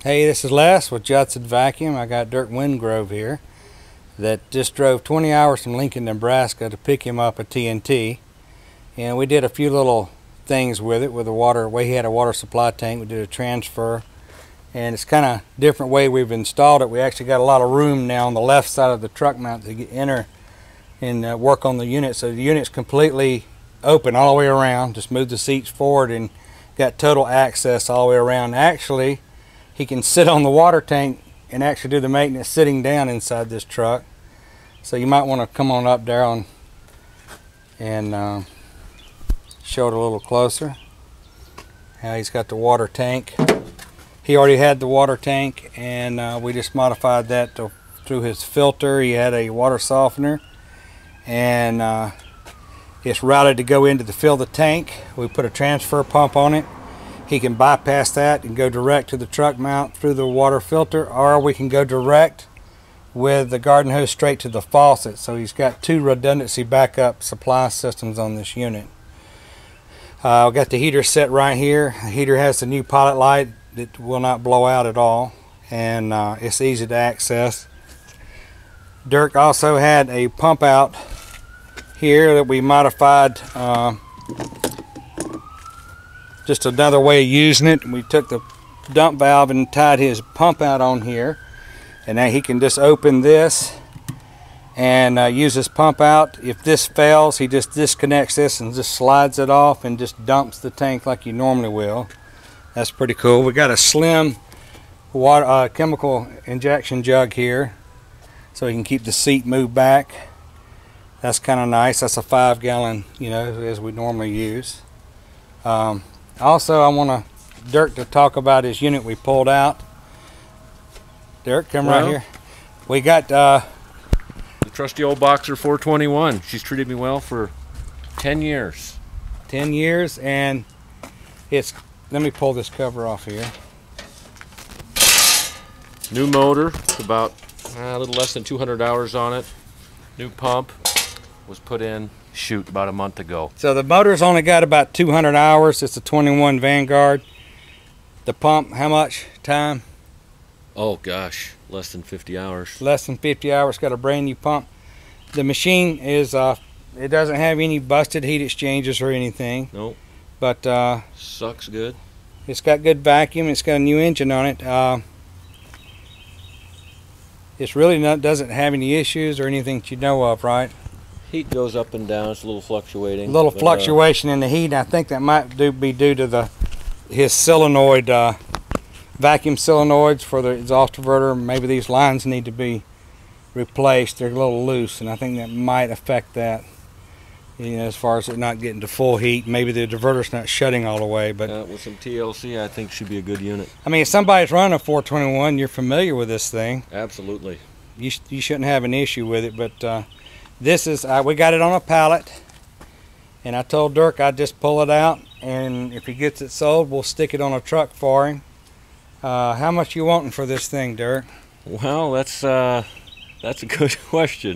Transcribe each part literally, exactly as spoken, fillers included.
Hey, this is Les with Judson Vacuum. I got Dirk Wingrove here that just drove twenty hours from Lincoln, Nebraska to pick him up a T N T. And we did a few little things with it with the water. We had a water supply tank. We did a transfer. And it's kind of different way we've installed it. We actually got a lot of room now on the left side of the truck mount to get, enter and uh, work on the unit. So the unit's completely open all the way around. Just move the seats forward and got total access all the way around. Actually, he can sit on the water tank and actually do the maintenance sitting down inside this truck. So you might want to come on up there and, and uh, show it a little closer. How he's got the water tank. He already had the water tank, and uh, we just modified that to, through his filter. He had a water softener, and uh, it's routed to go into to fill the tank. We put a transfer pump on it. He can bypass that and go direct to the truck mount through the water filter, or we can go direct with the garden hose straight to the faucet. So he's got two redundancy backup supply systems on this unit. Uh, I've got the heater set right here. The heater has the new pilot light that will not blow out at all, and uh, it's easy to access. Dirk also had a pump out here that we modified. Uh, just another way of using it. We took the dump valve and tied his pump out on here, and now he can just open this and uh, use this pump out. If this fails, he just disconnects this and just slides it off and just dumps the tank like you normally will. That's pretty cool. We got a slim water uh, chemical injection jug here, so he can keep the seat moved back. That's kind of nice. That's a five gallon, you know, as we normally use. Um, also, I want to Dirk to talk about his unit we pulled out. Dirk, come well, right here. We got uh, the trusty old Boxer four twenty-one. She's treated me well for ten years. ten years, and it's. Let me pull this cover off here. New motor, about uh, a little less than two hundred hours on it. New pump was put in, shoot, about a month ago. So the motor's only got about two hundred hours. It's a twenty-one Vanguard. The pump, how much time? Oh gosh, less than fifty hours. Less than fifty hours. Got a brand new pump. The machine is, uh, it doesn't have any busted heat exchangers or anything. Nope. But uh, sucks good. It's got good vacuum. It's got a new engine on it. Uh, it's really not doesn't have any issues or anything that you know of, right? Heat goes up and down. It's a little fluctuating. A little but, fluctuation uh, in the heat. I think that might do be due to the his solenoid uh, vacuum solenoids for the exhaust diverter. Maybe these lines need to be replaced. They're a little loose, and I think that might affect that. You know, as far as it not getting to full heat, maybe the diverter's not shutting all the way. But uh, with some T L C, I think should be a good unit. I mean, if somebody's running a four twenty-one, you're familiar with this thing. Absolutely. You sh you shouldn't have an issue with it. But uh, this is uh, we got it on a pallet, and I told Dirk I'd just pull it out, and if he gets it sold, we'll stick it on a truck for him. Uh, how much you wanting for this thing, Dirk? Well, that's uh, that's a good question.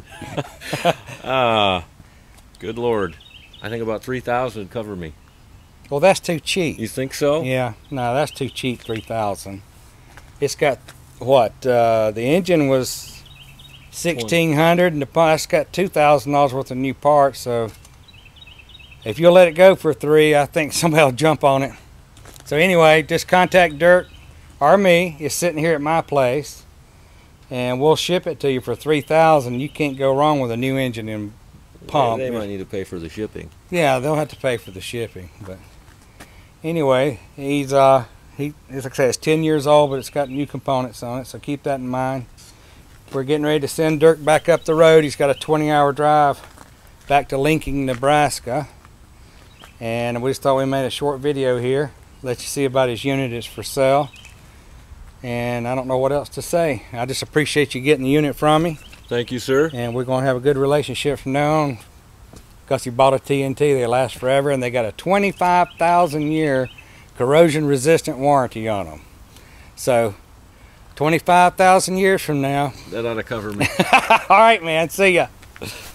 uh, Good Lord. I think about three thousand would cover me. Well, that's too cheap. You think so? Yeah. No, that's too cheap, three thousand. It's got, what, uh, the engine was sixteen hundred, and the it's got two thousand dollars worth of new parts, so if you'll let it go for three, I think somebody will jump on it. So anyway, just contact Dirk or me. It's sitting here at my place, and we'll ship it to you for three thousand dollars. You can't go wrong with a new engine and pump. Yeah, they might need to pay for the shipping. Yeah, they'll have to pay for the shipping. But anyway, he's uh he as I say, it's ten years old, but it's got new components on it, so keep that in mind. We're getting ready to send Dirk back up the road. He's got a twenty hour drive back to Lincoln, Nebraska, and we just thought we made a short video here, let you see about his unit. It's for sale, and I don't know what else to say. I just appreciate you getting the unit from me. Thank you, sir. And we're going to have a good relationship from now on, because he bought a T N T. They last forever, and they got a twenty-five thousand year corrosion resistant warranty on them. So twenty-five thousand years from now. That ought to cover me. All right, man. See ya.